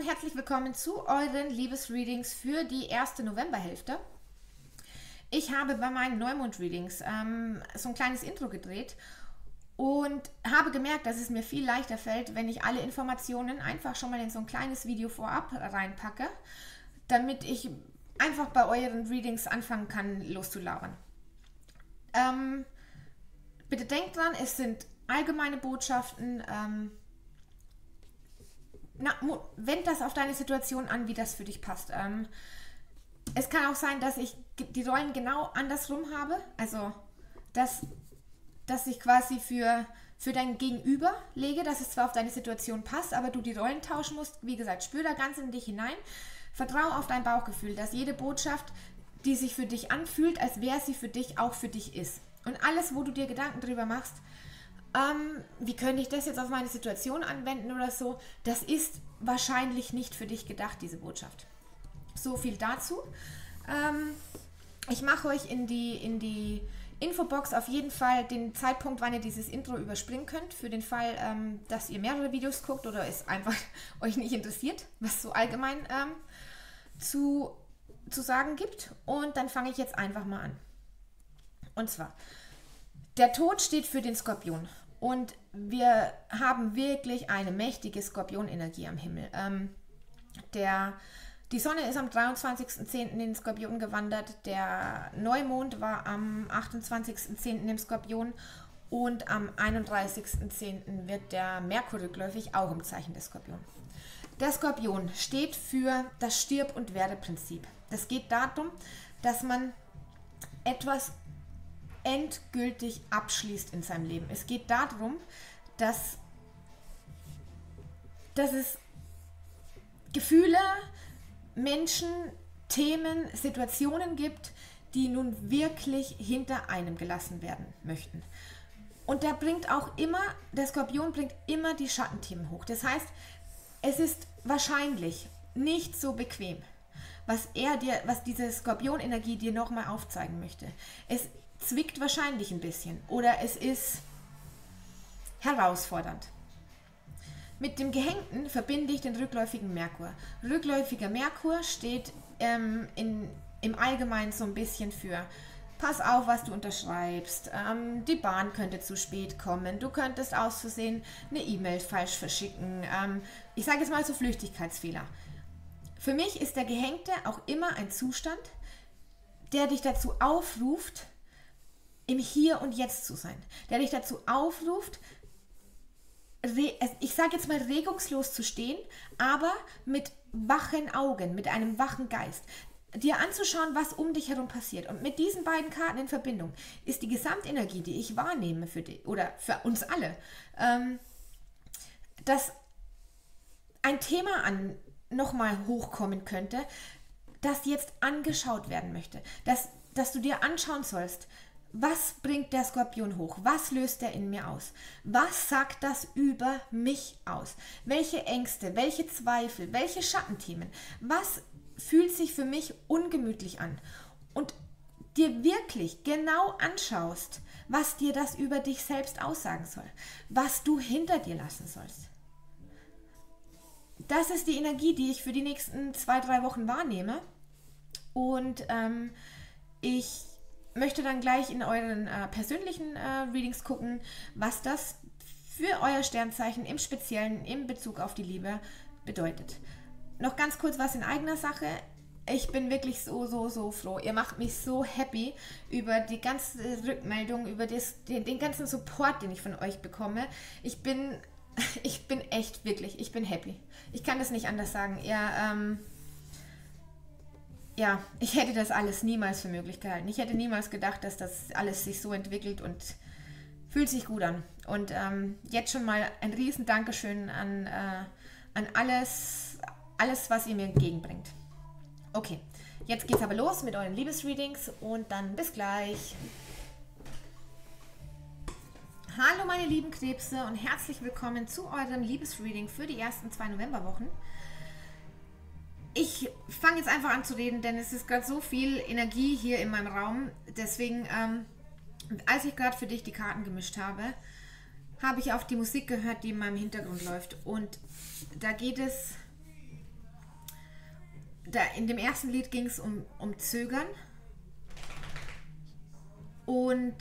herzlich willkommen zu euren Liebesreadings für die erste Novemberhälfte. Ich habe bei meinen Neumond-Readings so ein kleines Intro gedreht und habe gemerkt, dass es mir viel leichter fällt, wenn ich alle Informationen einfach schon mal in so ein kleines Video vorab reinpacke, damit ich einfach bei euren Readings anfangen kann, loszulabern. Bitte denkt dran, es sind allgemeine Botschaften. Wend das auf deine Situation an, wie das für dich passt. Es kann auch sein, dass ich die Rollen genau andersrum habe. Also, dass ich quasi für dein Gegenüber lege, dass es zwar auf deine Situation passt, aber du die Rollen tauschen musst. Wie gesagt, spür da ganz in dich hinein. Vertraue auf dein Bauchgefühl, dass jede Botschaft, die sich für dich anfühlt, als wäre sie für dich, auch für dich ist. Und alles, wo du dir Gedanken drüber machst, wie könnte ich das jetzt auf meine Situation anwenden oder so, das ist wahrscheinlich nicht für dich gedacht, diese Botschaft. So viel dazu. Ich mache euch in die Infobox auf jeden Fall den Zeitpunkt, wann ihr dieses Intro überspringen könnt, für den Fall, dass ihr mehrere Videos guckt oder es einfach euch nicht interessiert, was so allgemein zu sagen gibt. Und dann fange ich jetzt einfach mal an. Und zwar, der Tod steht für den Skorpion und wir haben wirklich eine mächtige Skorpionenergie am Himmel. Die Sonne ist am 23.10. in den Skorpion gewandert, der Neumond war am 28.10. im Skorpion und am 31.10. wird der Merkur rückläufig, auch im Zeichen des Skorpion. Der Skorpion steht für das Stirb- und Werde-Prinzip. Das geht darum, dass man etwas endgültig abschließt in seinem Leben. Es geht darum, dass es Gefühle, Menschen, Themen, Situationen gibt, die nun wirklich hinter einem gelassen werden möchten. Und der Skorpion bringt immer die Schattenthemen hoch. Das heißt, es ist wahrscheinlich nicht so bequem, was diese Skorpionenergie dir nochmal aufzeigen möchte. Es zwickt wahrscheinlich ein bisschen oder es ist herausfordernd. Mit dem Gehängten verbinde ich den rückläufigen Merkur. Rückläufiger Merkur steht im Allgemeinen so ein bisschen für: Pass auf, was du unterschreibst, die Bahn könnte zu spät kommen, du könntest aus Versehen eine E-Mail falsch verschicken. Ich sage jetzt mal so Flüchtigkeitsfehler. Für mich ist der Gehängte auch immer ein Zustand, der dich dazu aufruft, im Hier und Jetzt zu sein. Der dich dazu aufruft, ich sage jetzt mal regungslos zu stehen, aber mit wachen Augen, mit einem wachen Geist. Dir anzuschauen, was um dich herum passiert. Und mit diesen beiden Karten in Verbindung ist die Gesamtenergie, die ich wahrnehme für dich oder für uns alle, dass ein Thema nochmal hochkommen könnte, das jetzt angeschaut werden möchte. Dass du dir anschauen sollst, was bringt der Skorpion hoch? Was löst er in mir aus? Was sagt das über mich aus? Welche Ängste, welche Zweifel, welche Schattenthemen? Was fühlt sich für mich ungemütlich an? Und dir wirklich genau anschaust, was dir das über dich selbst aussagen soll. Was du hinter dir lassen sollst. Das ist die Energie, die ich für die nächsten 2-3 Wochen wahrnehme. Und ich möchte dann gleich in euren persönlichen Readings gucken, was das für euer Sternzeichen im Speziellen in Bezug auf die Liebe bedeutet. Noch ganz kurz was in eigener Sache. Ich bin wirklich so froh. Ihr macht mich so happy über die ganze Rückmeldung, über den ganzen Support, den ich von euch bekomme. Ich bin echt wirklich, ich bin happy. Ich kann das nicht anders sagen. Ich hätte das alles niemals für möglich gehalten. Ich hätte niemals gedacht, dass das alles sich so entwickelt und fühlt sich gut an. Und jetzt schon mal ein riesen Dankeschön an alles, was ihr mir entgegenbringt. Okay, jetzt geht's aber los mit euren Liebesreadings und dann bis gleich. Hallo meine lieben Krebse und herzlich willkommen zu eurem Liebesreading für die ersten 2 Novemberwochen. Ich fange jetzt einfach an zu reden, denn es ist gerade so viel Energie hier in meinem Raum. Deswegen, als ich gerade für dich die Karten gemischt habe, habe ich auf die Musik gehört, die in meinem Hintergrund läuft. Und da geht es in dem ersten Lied ging es um Zögern. Und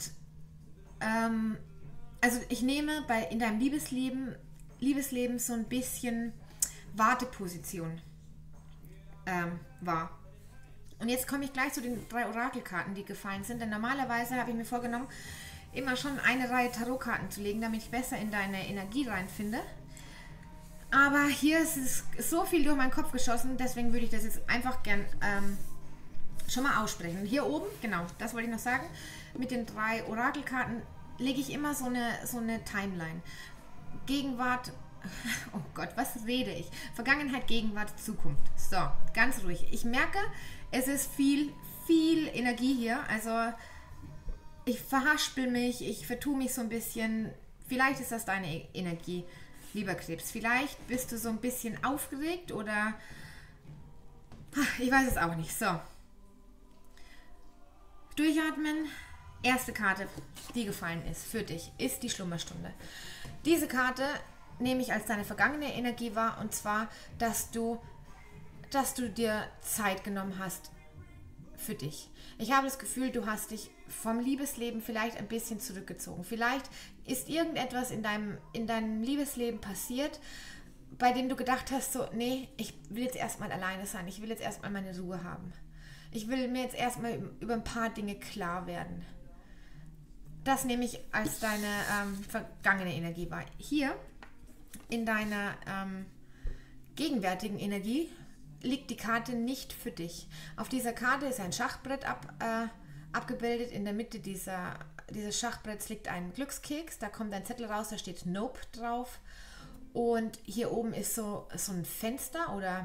also ich nehme in deinem Liebesleben so ein bisschen Warteposition wahr. Und jetzt komme ich gleich zu den 3 Orakelkarten, die gefallen sind. Denn normalerweise habe ich mir vorgenommen, immer schon eine Reihe Tarotkarten zu legen, damit ich besser in deine Energie reinfinde. Aber hier ist es so viel durch meinen Kopf geschossen, deswegen würde ich das jetzt einfach gern schon mal aussprechen. Hier oben, genau, das wollte ich noch sagen, mit den 3 Orakelkarten lege ich immer so eine Timeline. Gegenwart, oh Gott, was rede ich? Vergangenheit, Gegenwart, Zukunft. So, ganz ruhig. Ich merke, es ist viel Energie hier. Also ich verhaspel mich, ich vertue mich so ein bisschen. Vielleicht ist das deine Energie, lieber Krebs. Vielleicht bist du so ein bisschen aufgeregt oder ich weiß es auch nicht. So. Durchatmen. Erste Karte, die gefallen ist für dich, ist die Schlummerstunde. Diese Karte nehme ich als deine vergangene Energie wahr, und zwar, dass du dir Zeit genommen hast für dich. Ich habe das Gefühl, du hast dich vom Liebesleben vielleicht ein bisschen zurückgezogen. Vielleicht ist irgendetwas in deinem Liebesleben passiert, bei dem du gedacht hast, so, nee, ich will jetzt erstmal alleine sein, ich will jetzt erstmal meine Ruhe haben. Ich will mir jetzt erstmal über ein paar Dinge klar werden. Das nehme ich als deine vergangene Energie wahr. Hier in deiner gegenwärtigen Energie liegt die Karte nicht für dich. Auf dieser Karte ist ein Schachbrett abgebildet. In der Mitte dieses Schachbretts liegt ein Glückskeks. Da kommt ein Zettel raus, da steht Nope drauf. Und hier oben ist so ein Fenster oder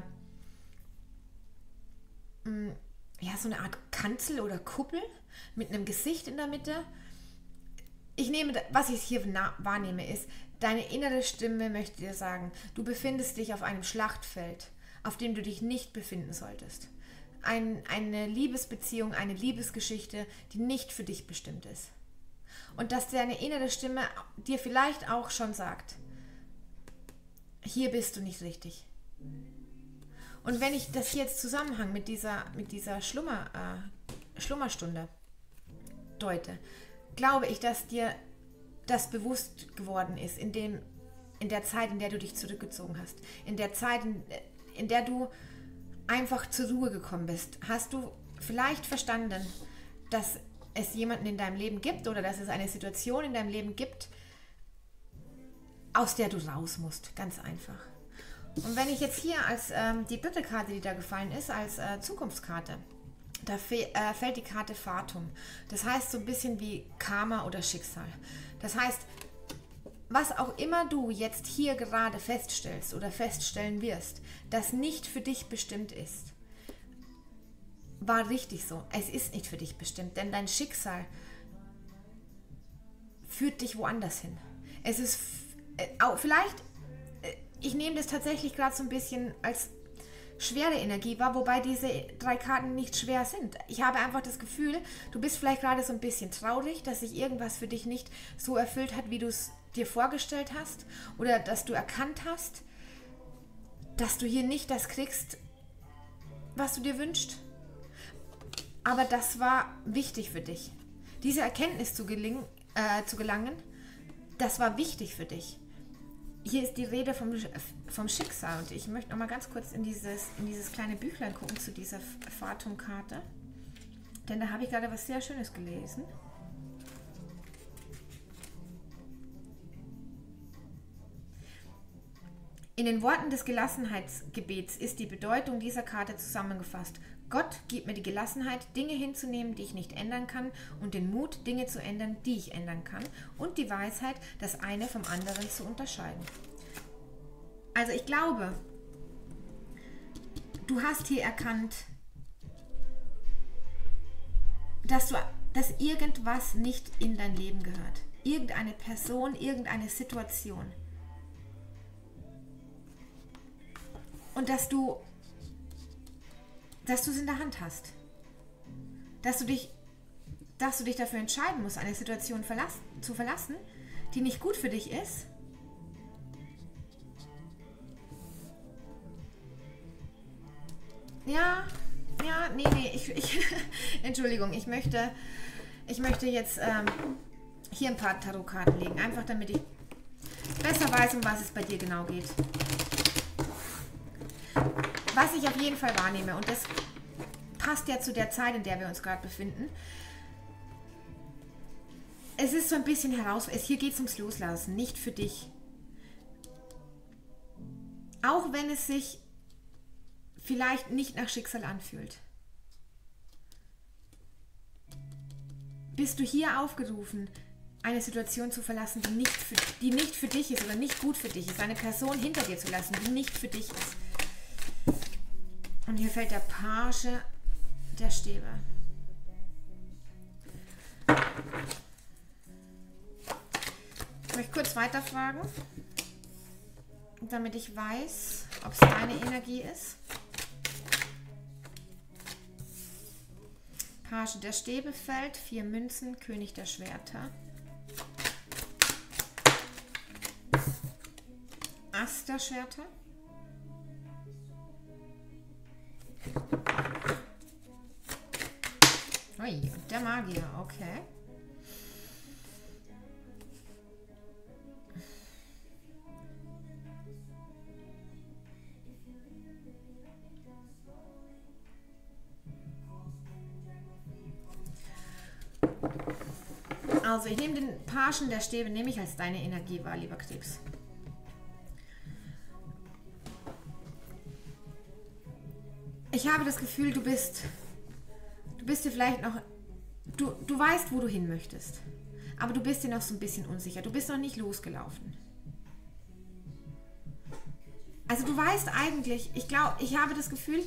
ja, so eine Art Kanzel oder Kuppel mit einem Gesicht in der Mitte. Was ich hier wahrnehme, ist, deine innere Stimme möchte dir sagen, du befindest dich auf einem Schlachtfeld, auf dem du dich nicht befinden solltest. Eine Liebesbeziehung, eine Liebesgeschichte, die nicht für dich bestimmt ist. Und dass deine innere Stimme dir vielleicht auch schon sagt, hier bist du nicht richtig. Und wenn ich das hier jetzt zusammenhang mit dieser Schlummerstunde deute, glaube ich, dass dir das bewusst geworden ist in der Zeit, in der du dich zurückgezogen hast. In der Zeit, in der du einfach zur Ruhe gekommen bist. Hast du vielleicht verstanden, dass es jemanden in deinem Leben gibt oder dass es eine Situation in deinem Leben gibt, aus der du raus musst. Ganz einfach. Und wenn ich jetzt hier als die 3. Karte, die da gefallen ist, als Zukunftskarte, da fällt die Karte Fatum. Das heißt so ein bisschen wie Karma oder Schicksal. Das heißt, was auch immer du jetzt hier gerade feststellst oder feststellen wirst, das nicht für dich bestimmt ist, war richtig so. Es ist nicht für dich bestimmt, denn dein Schicksal führt dich woanders hin. Es ist vielleicht, ich nehme das tatsächlich gerade so ein bisschen als schwere Energie wahr, wobei diese 3 Karten nicht schwer sind. Ich habe einfach das Gefühl, du bist vielleicht gerade so ein bisschen traurig, dass sich irgendwas für dich nicht so erfüllt hat, wie du es dir vorgestellt hast, oder dass du erkannt hast, dass du hier nicht das kriegst, was du dir wünschst. Aber das war wichtig für dich. Diese Erkenntnis zu gelangen, das war wichtig für dich. Hier ist die Rede vom Schicksal, und ich möchte noch mal ganz kurz in dieses kleine Büchlein gucken zu dieser Fatum-Karte, denn da habe ich gerade was sehr Schönes gelesen. In den Worten des Gelassenheitsgebets ist die Bedeutung dieser Karte zusammengefasst. Gott gibt mir die Gelassenheit, Dinge hinzunehmen, die ich nicht ändern kann, und den Mut, Dinge zu ändern, die ich ändern kann, und die Weisheit, das eine vom anderen zu unterscheiden. Also ich glaube, du hast hier erkannt, dass irgendwas nicht in dein Leben gehört. Irgendeine Person, irgendeine Situation. Und dass du es in der Hand hast. Dass du dich dafür entscheiden musst, eine Situation zu verlassen, die nicht gut für dich ist. Ja, ja, nee, Entschuldigung, ich möchte jetzt hier ein paar Tarotkarten legen, einfach damit ich besser weiß, um was es bei dir genau geht. Was ich auf jeden Fall wahrnehme, und das passt ja zu der Zeit, in der wir uns gerade befinden, es ist so ein bisschen hier geht es ums Loslassen, nicht für dich. Auch wenn es sich vielleicht nicht nach Schicksal anfühlt. Bist du hier aufgerufen, eine Situation zu verlassen, die nicht für dich ist oder nicht gut für dich ist, eine Person hinter dir zu lassen, die nicht für dich ist. Und hier fällt der Page der Stäbe. Ich möchte kurz weiterfragen, damit ich weiß, ob es deine Energie ist. Page der Stäbe fällt, 4 Münzen, König der Schwerter. Ass der Schwerter. Ui, und der Magier, okay. Also ich nehme den Pagen der Stäbe, nehme ich als deine Energie wahr, lieber Krebs. Ich habe das Gefühl, du bist dir vielleicht noch, du weißt, wo du hin möchtest, aber du bist dir noch so ein bisschen unsicher, du bist noch nicht losgelaufen. Also du weißt eigentlich, ich habe das Gefühl,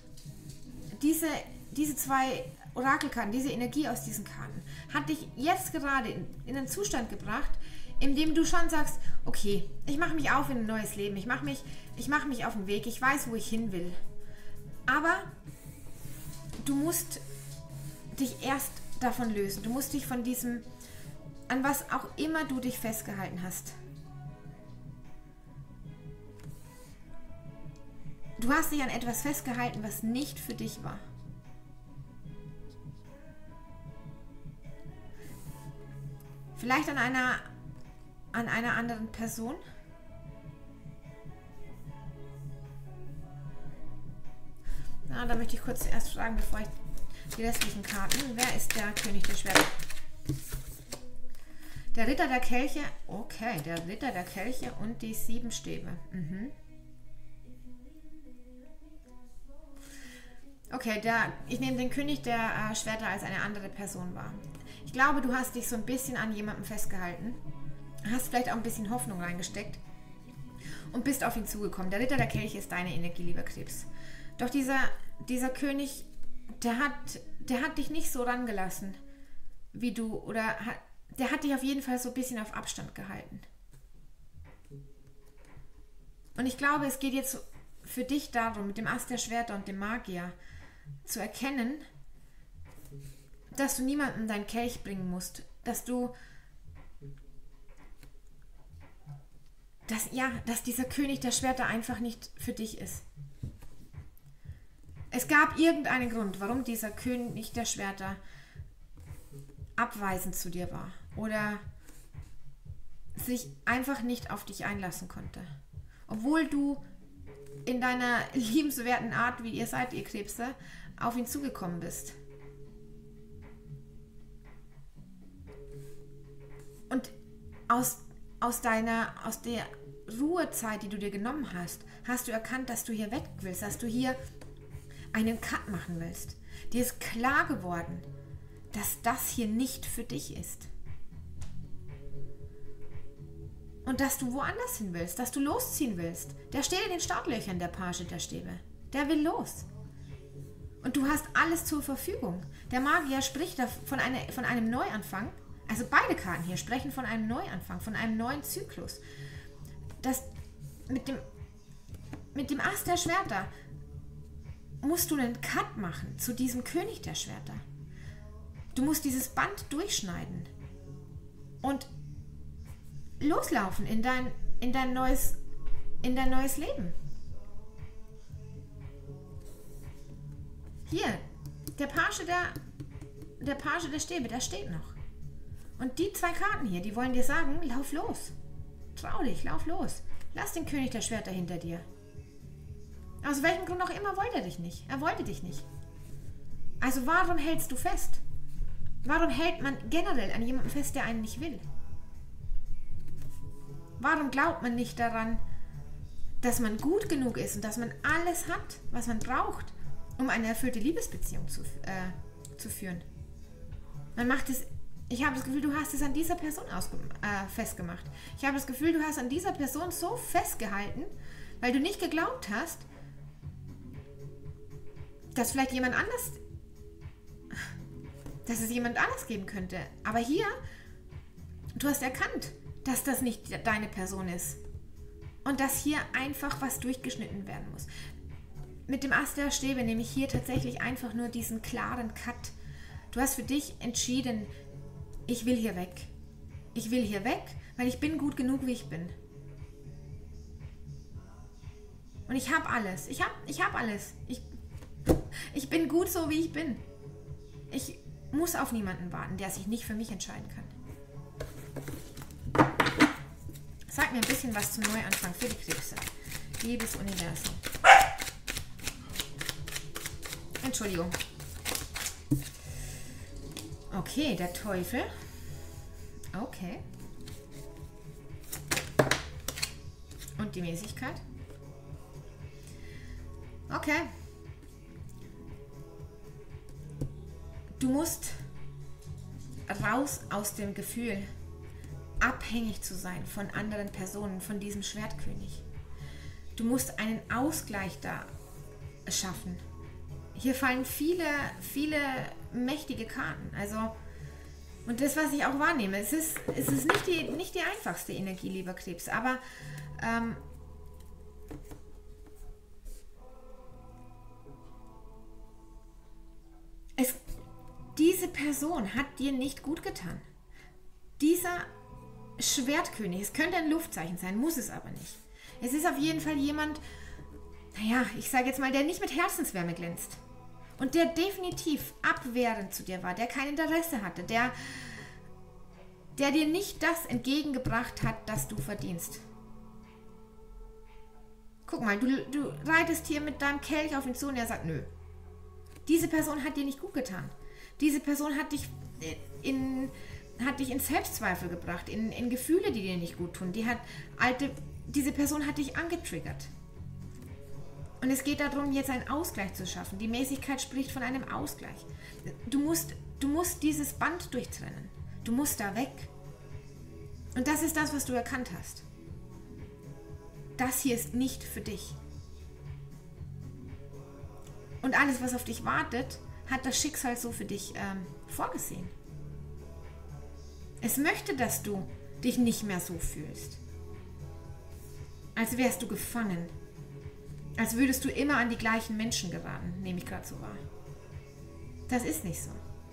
diese 2 Orakelkarten, diese Energie aus diesen Karten, hat dich jetzt gerade in einen Zustand gebracht, in dem du schon sagst, okay, ich mache mich auf in ein neues Leben, ich mache mich auf den Weg, ich weiß, wo ich hin will. Aber du musst dich erst davon lösen. Du musst dich von diesem, an was auch immer du dich festgehalten hast. Du hast dich an etwas festgehalten, was nicht für dich war. Vielleicht an einer anderen Person. Na, da möchte ich kurz erst fragen, bevor ich die restlichen Karten. Wer ist der König der Schwerter? Der Ritter der Kelche. Okay, der Ritter der Kelche und die 7 Stäbe. Mhm. Okay, ich nehme den König der Schwerter als eine andere Person wahr. Ich glaube, du hast dich so ein bisschen an jemandem festgehalten. Hast vielleicht auch ein bisschen Hoffnung reingesteckt. Und bist auf ihn zugekommen. Der Ritter der Kelche ist deine Energie, lieber Krebs. Doch dieser König, der hat dich nicht so rangelassen, wie du, oder der hat dich auf jeden Fall so ein bisschen auf Abstand gehalten. Und ich glaube, es geht jetzt für dich darum, mit dem Ass der Schwerter und dem Magier zu erkennen, dass du niemandem deinen Kelch bringen musst, dass dieser König der Schwerter einfach nicht für dich ist. Es gab irgendeinen Grund, warum dieser König der Schwerter abweisend zu dir war oder sich einfach nicht auf dich einlassen konnte. Obwohl du in deiner liebenswerten Art, wie ihr seid, ihr Krebse, auf ihn zugekommen bist. Und aus der Ruhezeit, die du dir genommen hast, hast du erkannt, dass du hier weg willst, dass du hier einen Cut machen willst. Dir ist klar geworden, dass das hier nicht für dich ist. Und dass du woanders hin willst, dass du losziehen willst. Der steht in den Startlöchern, der Page der Stäbe. Der will los. Und du hast alles zur Verfügung. Der Magier spricht von einem Neuanfang. Also beide Karten hier sprechen von einem Neuanfang, von einem neuen Zyklus. Das mit dem Ass der Schwerter musst du einen Cut machen zu diesem König der Schwerter. Du musst dieses Band durchschneiden und loslaufen in dein neues Leben. Hier, der Page der Stäbe, der steht noch. Und die 2 Karten hier, die wollen dir sagen, lauf los. Trau dich, lauf los. Lass den König der Schwerter hinter dir. Aus welchem Grund auch immer wollte er dich nicht. Er wollte dich nicht. Also warum hältst du fest? Warum hält man generell an jemandem fest, der einen nicht will? Warum glaubt man nicht daran, dass man gut genug ist und dass man alles hat, was man braucht, um eine erfüllte Liebesbeziehung zu führen? Man macht es. Ich habe das Gefühl, du hast es an dieser Person festgemacht. Ich habe das Gefühl, du hast an dieser Person so festgehalten, weil du nicht geglaubt hast, dass vielleicht jemand anders, dass es jemand anders geben könnte. Aber hier, du hast erkannt, dass das nicht deine Person ist. Und dass hier einfach was durchgeschnitten werden muss. Mit dem Ast der Stäbe nehme ich hier tatsächlich einfach nur diesen klaren Cut. Du hast für dich entschieden, ich will hier weg. Ich will hier weg, weil ich bin gut genug, wie ich bin. Und ich habe alles. Ich hab alles. Ich bin gut so, wie ich bin. Ich muss auf niemanden warten, der sich nicht für mich entscheiden kann. Sag mir ein bisschen was zum Neuanfang für die Krebse. Liebes Universum. Entschuldigung. Okay, der Teufel. Okay. Und die Mäßigkeit. Okay. Du musst raus aus dem Gefühl, abhängig zu sein von anderen Personen, von diesem Schwertkönig. Du musst einen Ausgleich da schaffen. Hier fallen viele, viele mächtige Karten. Also, und das, was ich auch wahrnehme, es ist nicht die einfachste Energie, lieber Krebs, aber diese Person hat dir nicht gut getan. Dieser Schwertkönig, es könnte ein Luftzeichen sein, muss es aber nicht. Es ist auf jeden Fall jemand, naja, ich sage jetzt mal, der nicht mit Herzenswärme glänzt. Und der definitiv abwehrend zu dir war, der kein Interesse hatte, der dir nicht das entgegengebracht hat, das du verdienst. Guck mal, du reitest hier mit deinem Kelch auf ihn zu und er sagt, nö. Diese Person hat dir nicht gut getan. Diese Person hat dich in Selbstzweifel gebracht, in Gefühle, die dir nicht gut tun. Diese Person hat dich angetriggert. Und es geht darum, jetzt einen Ausgleich zu schaffen. Die Mäßigkeit spricht von einem Ausgleich. Du musst dieses Band durchtrennen. Du musst da weg. Und das ist das, was du erkannt hast. Das hier ist nicht für dich. Und alles, was auf dich wartet, hat das Schicksal so für dich vorgesehen. Es möchte, dass du dich nicht mehr so fühlst. Als wärst du gefangen. Als würdest du immer an die gleichen Menschen geraten, nehme ich gerade so wahr. Das ist nicht so.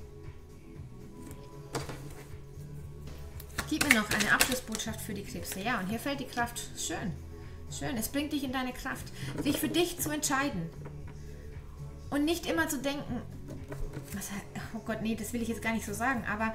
Gib mir noch eine Abschlussbotschaft für die Krebse. Ja, und hier fällt die Kraft. Schön. Schön. Es bringt dich in deine Kraft, dich für dich zu entscheiden. Und nicht immer zu denken, oh Gott, nee, das will ich jetzt gar nicht so sagen, aber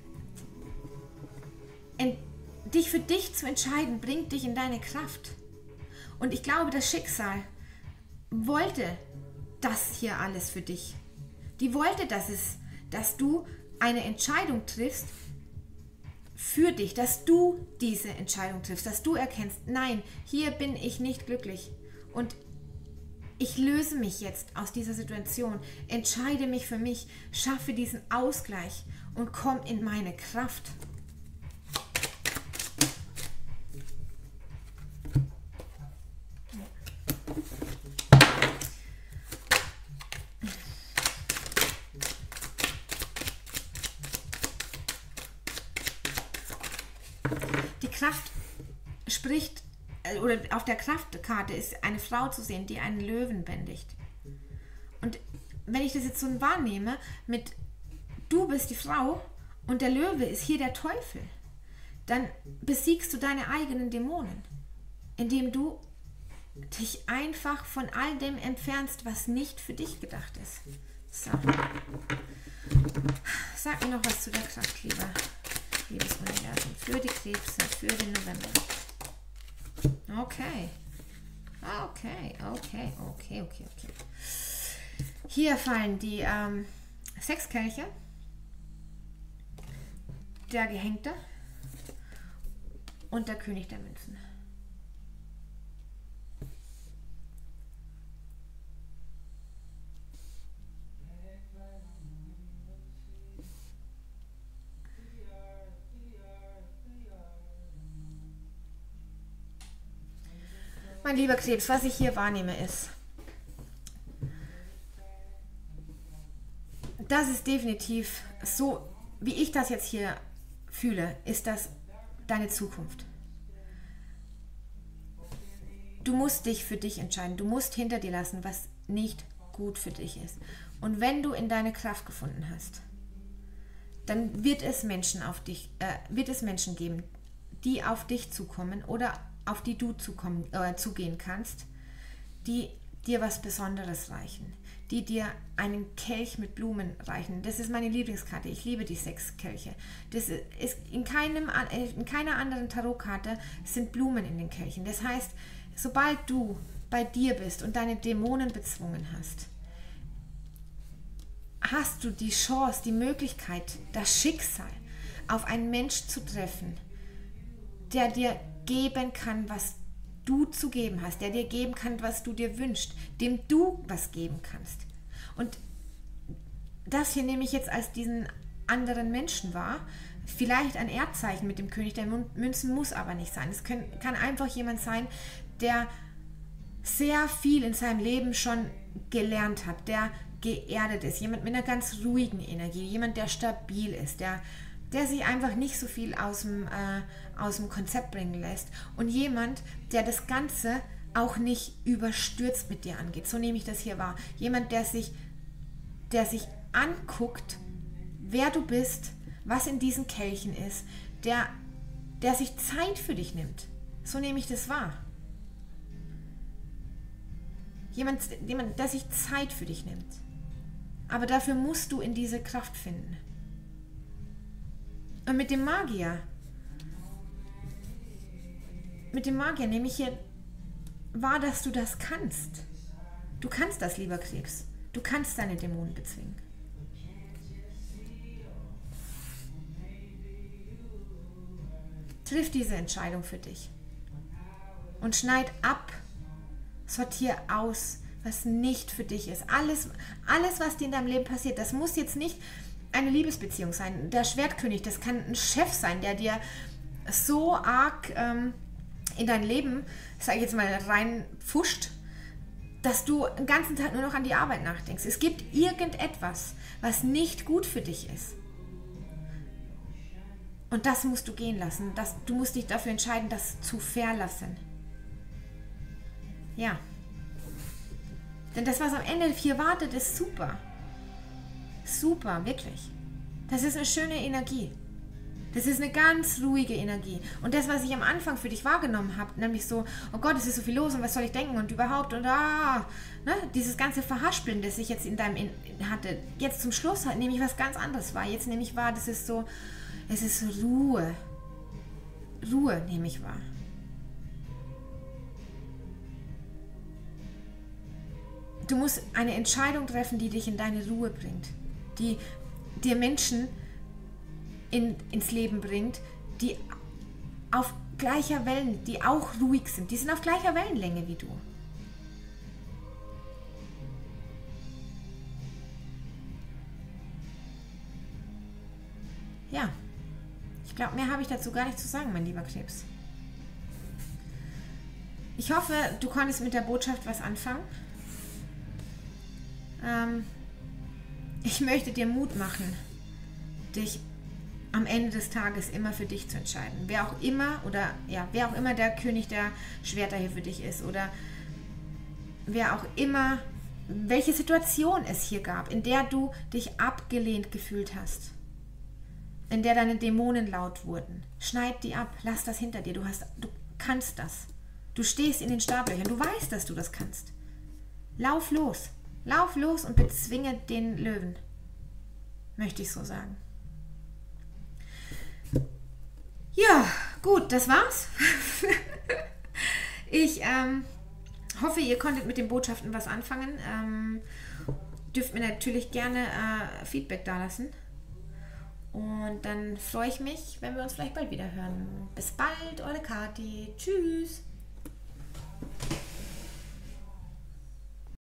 dich für dich zu entscheiden, bringt dich in deine Kraft. Und ich glaube, das Schicksal wollte das hier alles für dich. Die wollte, dass du eine Entscheidung triffst für dich, dass du diese Entscheidung triffst, dass du erkennst, nein, hier bin ich nicht glücklich und ich löse mich jetzt aus dieser Situation, entscheide mich für mich, schaffe diesen Ausgleich und komm in meine Kraft. Die Kraft spricht, oder auf der Kraftkarte ist eine Frau zu sehen, die einen Löwen bändigt. Und wenn ich das jetzt so wahrnehme, mit du bist die Frau und der Löwe ist hier der Teufel, dann besiegst du deine eigenen Dämonen, indem du dich einfach von all dem entfernst, was nicht für dich gedacht ist. So. Sag mir noch was zu der Kraft, liebes Universum, für die Krebse, für den November. Okay. Okay. Hier fallen die 6 Kelche, der Gehängte und der König der Münzen. Mein lieber Krebs, was ich hier wahrnehme ist, das ist definitiv so, wie ich das jetzt hier fühle, ist das deine Zukunft. Du musst dich für dich entscheiden. Du musst hinter dir lassen, was nicht gut für dich ist. Und wenn du in deine Kraft gefunden hast, dann wird es Menschen geben, die auf dich zukommen oder auf die du zugehen kannst, die dir was Besonderes reichen, die dir einen Kelch mit Blumen reichen. Das ist meine Lieblingskarte. Ich liebe die 6 Kelche. Das ist in keiner anderen Tarotkarte sind Blumen in den Kelchen. Das heißt, sobald du bei dir bist und deine Dämonen bezwungen hast, hast du die Chance, die Möglichkeit, das Schicksal auf einen Mensch zu treffen, der dir geben kann, was du zu geben hast, der dir geben kann, was du dir wünschst, dem du was geben kannst. Und das hier nehme ich jetzt als diesen anderen Menschen wahr. Vielleicht ein Erdzeichen mit dem König der Münzen muss aber nicht sein. Es kann einfach jemand sein, der sehr viel in seinem Leben schon gelernt hat, der geerdet ist, jemand mit einer ganz ruhigen Energie, jemand, der stabil ist, der sich einfach nicht so viel aus dem Konzept bringen lässt und jemand, der das Ganze auch nicht überstürzt mit dir angeht. So nehme ich das hier wahr. Jemand, der sich anguckt, wer du bist, was in diesen Kelchen ist, der sich Zeit für dich nimmt. So nehme ich das wahr. Jemand, der sich Zeit für dich nimmt. Aber dafür musst du in diese Kraft finden. Und mit dem Magier nehme ich hier wahr, dass du das kannst. Du kannst das, lieber Krebs. Du kannst deine Dämonen bezwingen. Triff diese Entscheidung für dich. Und schneid ab, sortier aus, was nicht für dich ist. Alles, was dir in deinem Leben passiert, das muss jetzt nicht eine Liebesbeziehung sein. Der Schwertkönig, das kann ein Chef sein, der dir so arg in dein Leben, sag ich jetzt mal, reinpfuscht, dass du den ganzen Tag nur noch an die Arbeit nachdenkst. Es gibt irgendetwas, was nicht gut für dich ist. Und das musst du gehen lassen. Du musst dich dafür entscheiden, das zu verlassen. Ja. Denn das, was am Ende hier wartet, ist super. Super, wirklich. Das ist eine schöne Energie. Das ist eine ganz ruhige Energie. Und das, was ich am Anfang für dich wahrgenommen habe, nämlich so, oh Gott, es ist so viel los und was soll ich denken und überhaupt und dieses ganze Verhaspeln, das ich jetzt in deinem hatte, jetzt zum Schluss nehme ich was ganz anderes wahr. Jetzt nehme ich wahr, das ist so, es ist Ruhe. Ruhe nehme ich wahr. Du musst eine Entscheidung treffen, die dich in deine Ruhe bringt, die dir Menschen ins Leben bringt, die auf gleicher Wellen, die auch ruhig sind. Die sind auf gleicher Wellenlänge wie du. Ja, ich glaube, mehr habe ich dazu gar nicht zu sagen, mein lieber Krebs. Ich hoffe, du konntest mit der Botschaft was anfangen. Ich möchte dir Mut machen, dich am Ende des Tages immer für dich zu entscheiden. Wer auch immer der König der Schwerter hier für dich ist oder wer auch immer, welche Situation es hier gab, in der du dich abgelehnt gefühlt hast, in der deine Dämonen laut wurden. Schneid die ab, lass das hinter dir, du kannst das. Du stehst in den Startlöchern. Du weißt, dass du das kannst. Lauf los. Lauf los und bezwinge den Löwen. Möchte ich so sagen. Ja, gut, das war's. Ich hoffe, ihr konntet mit den Botschaften was anfangen. Dürft mir natürlich gerne Feedback dalassen. Und dann freue ich mich, wenn wir uns vielleicht bald wieder hören. Bis bald, eure Kathi. Tschüss.